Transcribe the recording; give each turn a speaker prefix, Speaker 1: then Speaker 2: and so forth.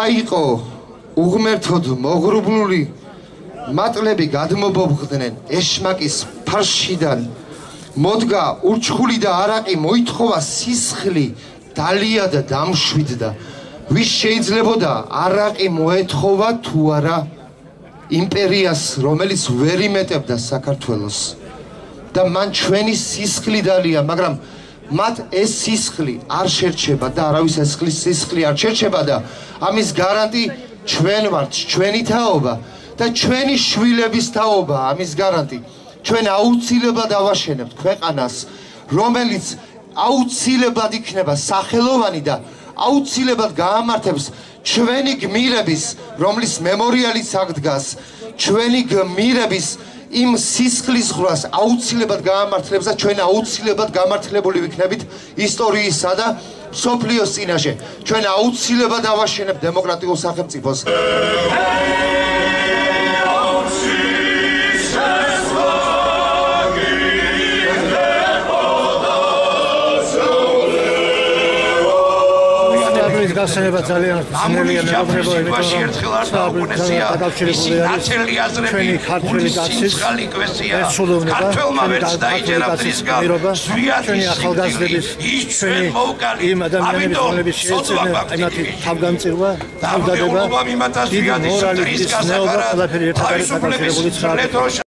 Speaker 1: როცა იყო უღმერთოდ მოღრუბლული მატლები გადმობობდნენ ეშმაკის ფარშიდან მოდგა ურჩხული და არაყი მოითხოვა სისხლი დალია და დამშვიდდა ვის შეიძლებოდა არაყი მოეთხოვა თუ არა იმპერიას რომელიც ვერ იმეტებდა საქართველოს და მან ჩვენი სისხლი დალია მაგრამ მათ ეს სისხლი არ შერჩება და არავის ეს სისხლი არ შერჩება და ამის გარანტი ჩვენ ვართ ჩვენი თაობა და ჩვენი შვილების თაობა ამის გარანტი ჩვენ აუცილებლად ავაშენებთ ქვეყანას რომელიც აუცილებლად იქნება სახელოვანი და აუცილებლად გაამართებს ჩვენი გმირების რომლის მემორიალიც აქ დგას ჩვენი გმირების იმ სისხლის ხრას აუცილებლად გაამართლებს და ჩვენ აუცილებლად გამართლებული ვიქნებით ისტორიისა და მსოფლიოს წინაშე ჩვენ აუცილებლად ავაშენებთ დემოკრატიულ სახელმწიფოს
Speaker 2: გასანება ძალიან ძნელია მეუბნება იმიტომ დაკავშირებული არის ჩვენი ქართველი კაცის სულოვნება ჩვენი ახალგაზრდების ჩვენი იმ ადამიანების რომლებიც შეეცედნენ იმათი თავგანწირვა თავდადება დიდი მორალით ცნეობა ყველაფერი ერთად არის დაკავშირებული